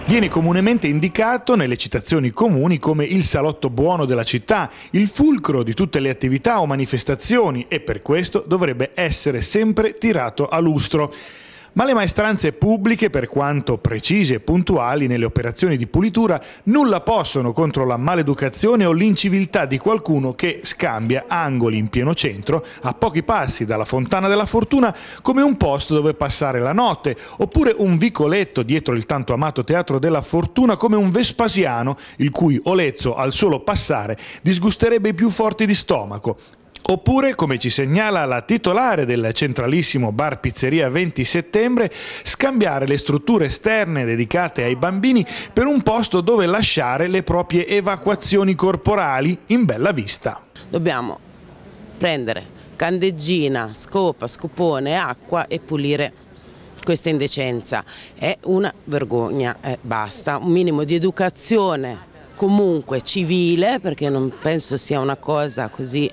Viene comunemente indicato nelle citazioni comuni come il salotto buono della città, il fulcro di tutte le attività o manifestazioni e per questo dovrebbe essere sempre tirato a lustro. Ma le maestranze pubbliche, per quanto precise e puntuali nelle operazioni di pulitura, nulla possono contro la maleducazione o l'inciviltà di qualcuno che scambia angoli in pieno centro, a pochi passi dalla Fontana della Fortuna, come un posto dove passare la notte, oppure un vicoletto dietro il tanto amato Teatro della Fortuna come un Vespasiano, il cui olezzo al solo passare disgusterebbe i più forti di stomaco. Oppure, come ci segnala la titolare del centralissimo bar pizzeria 20 settembre, scambiare le strutture esterne dedicate ai bambini per un posto dove lasciare le proprie evacuazioni corporali in bella vista. Dobbiamo prendere candeggina, scopa, scopone, acqua e pulire questa indecenza. È una vergogna, basta. Un minimo di educazione comunque civile, perché non penso sia una cosa così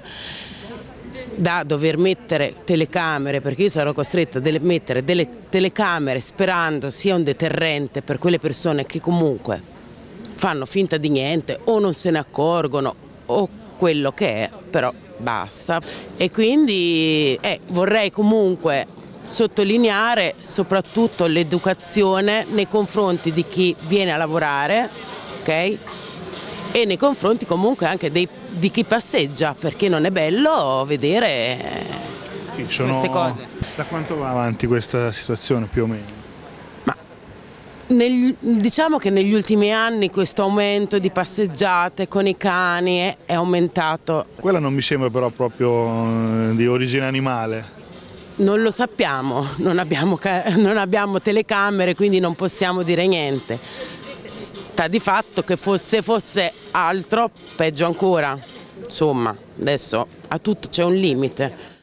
da dover mettere telecamere, perché io sarò costretta a mettere delle telecamere sperando sia un deterrente per quelle persone che comunque fanno finta di niente o non se ne accorgono o quello che è, però basta. E quindi vorrei comunque sottolineare soprattutto l'educazione nei confronti di chi viene a lavorare, ok? E nei confronti comunque anche di chi passeggia, perché non è bello vedere queste cose. Da quanto va avanti questa situazione più o meno? Ma diciamo che negli ultimi anni questo aumento di passeggiate con i cani è aumentato. Quella non mi sembra però proprio di origine animale. Non lo sappiamo, non abbiamo telecamere, quindi non possiamo dire niente. Sta di fatto che se fosse altro, peggio ancora. Insomma, adesso a tutto c'è un limite.